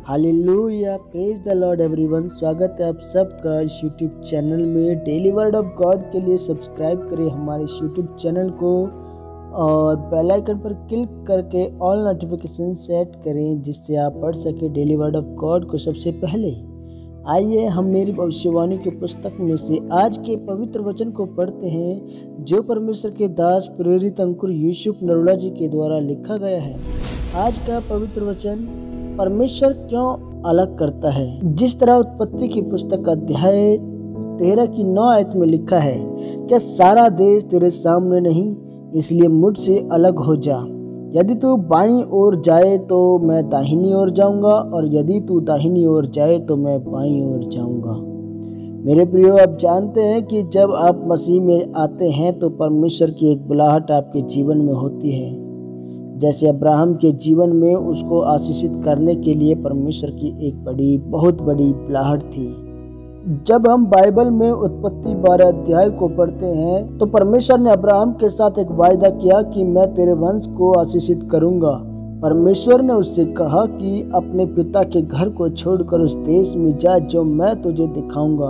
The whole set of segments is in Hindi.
Hallelujah, praise the Lord everyone. स्वागत है आप सबका इस यूट्यूब चैनल में। डेली वर्ड ऑफ गॉड के लिए सब्सक्राइब करें हमारे इस यूट्यूब चैनल को और बेल आइकन पर क्लिक करके ऑल नोटिफिकेशन सेट करें, जिससे आप पढ़ सके डेली वर्ड ऑफ गॉड को सबसे पहले। आइए हम मेरी भविष्यवाणी की पुस्तक में से आज के पवित्र वचन को पढ़ते हैं, जो परमेश्वर के दास प्रेरित अंकुर यूसुफ नरोला जी के द्वारा लिखा गया है। आज का पवित्र वचन, परमेश्वर क्यों अलग करता है। जिस तरह उत्पत्ति की पुस्तक अध्याय 13 की 9 आयत में लिखा है, क्या सारा देश तेरे सामने नहीं, इसलिए मुझसे अलग हो जा। यदि तू बाईं ओर जाए तो मैं दाहिनी ओर जाऊंगा, और यदि तू दाहिनी ओर जाए तो मैं बाईं ओर जाऊंगा। मेरे प्रियो, आप जानते हैं कि जब आप मसीह में आते हैं तो परमेश्वर की एक बुलाहट आपके जीवन में होती है। जैसे अब्राहम के जीवन में उसको आशीषित करने के लिए परमेश्वर की एक बहुत बड़ी बुलाहट थी। जब हम बाइबल में उत्पत्ति 12 अध्याय को पढ़ते हैं तो परमेश्वर ने अब्राहम के साथ एक वायदा किया कि मैं तेरे वंश को आशीषित करूंगा। परमेश्वर ने उससे कहा कि अपने पिता के घर को छोड़कर उस देश में जा जो मैं तुझे दिखाऊंगा।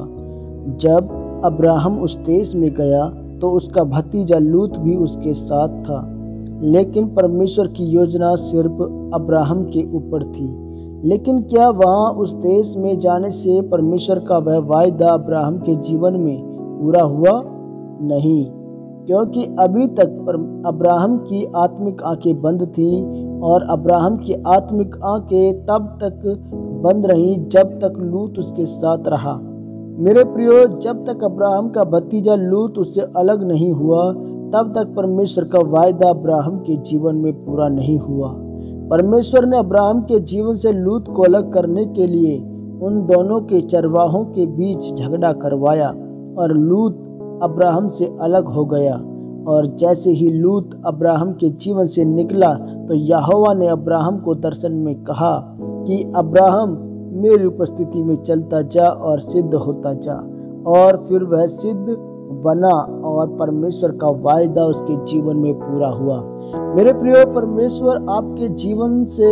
जब अब्राहम उस देश में गया तो उसका भतीजा लूत भी उसके साथ था, लेकिन परमेश्वर की योजना सिर्फ अब्राहम के ऊपर थी। लेकिन क्या वहाँ उस देश में जाने से परमेश्वर का वह वायदा अब्राहम के जीवन में पूरा हुआ? नहीं, क्योंकि अभी तक अब्राहम की आत्मिक आंखें बंद थीं, और अब्राहम की आत्मिक आंखें तब तक बंद रहीं जब तक लूत उसके साथ रहा। मेरे प्रियो, जब तक अब्राहम का भतीजा लूत उससे अलग नहीं हुआ, तब तक परमेश्वर का वायदा अब्राहम के जीवन में पूरा नहीं हुआ। परमेश्वर ने अब्राहम के जीवन से लूत को अलग करने के लिए उन दोनों के चरवाहों के बीच झगड़ा करवाया, और लूत अब्राहम से अलग हो गया। और जैसे ही लूत अब्राहम के जीवन से निकला तो यहोवा ने अब्राहम को दर्शन में कहा कि अब्राहम, मेरी उपस्थिति में चलता जा और सिद्ध होता जा। और फिर वह सिद्ध बना और परमेश्वर का वायदा उसके जीवन में पूरा हुआ। मेरे प्रियो, परमेश्वर आपके जीवन से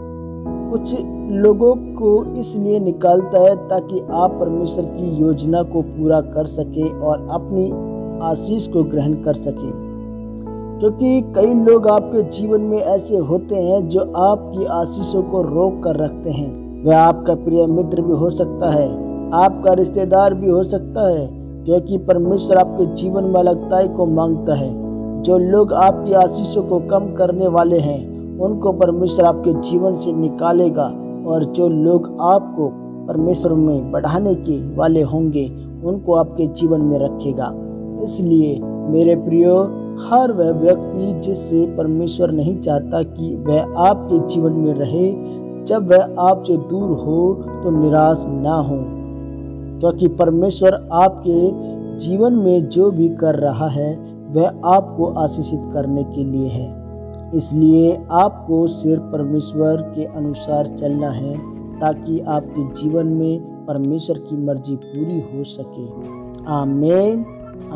कुछ लोगों को इसलिए निकालता है ताकि आप परमेश्वर की योजना को पूरा कर सके और अपनी आशीष को ग्रहण कर सके। क्योंकि कई लोग आपके जीवन में ऐसे होते हैं जो आपकी आशीषों को रोक कर रखते हैं। वह आपका प्रिय मित्र भी हो सकता है, आपका रिश्तेदार भी हो सकता है, क्योंकि परमेश्वर आपके जीवन में अलगताई को मांगता है। जो लोग आपकी आशीषों को कम करने वाले हैं, उनको परमेश्वर आपके जीवन से निकालेगा, और जो लोग आपको परमेश्वर में बढ़ाने के वाले होंगे, उनको आपके जीवन में रखेगा। इसलिए मेरे प्रियो, हर वह व्यक्ति जिससे परमेश्वर नहीं चाहता कि वह आपके जीवन में रहे, जब वह आपसे दूर हो तो निराश ना हो, क्योंकि परमेश्वर आपके जीवन में जो भी कर रहा है वह आपको आशीषित करने के लिए है। इसलिए आपको सिर्फ परमेश्वर के अनुसार चलना है, ताकि आपके जीवन में परमेश्वर की मर्जी पूरी हो सके। आमीन,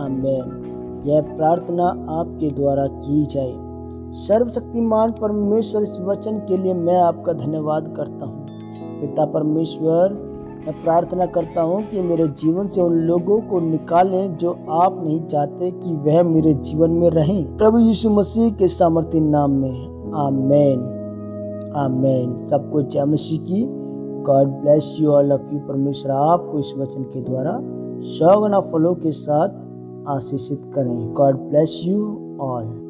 आमीन। यह प्रार्थना आपके द्वारा की जाए। सर्वशक्तिमान परमेश्वर, इस वचन के लिए मैं आपका धन्यवाद करता हूँ। पिता परमेश्वर, मैं प्रार्थना करता हूँ कि मेरे जीवन से उन लोगों को निकालें जो आप नहीं चाहते कि वह मेरे जीवन में रहें। प्रभु यीशु मसीह के सामर्थ्य नाम में, आमीन, आमीन। सबको जय मसीह की। God bless you all of you. परमेश्वर आपको इस वचन के द्वारा 100 गुना फलों के साथ आशीषित करें। God bless you all.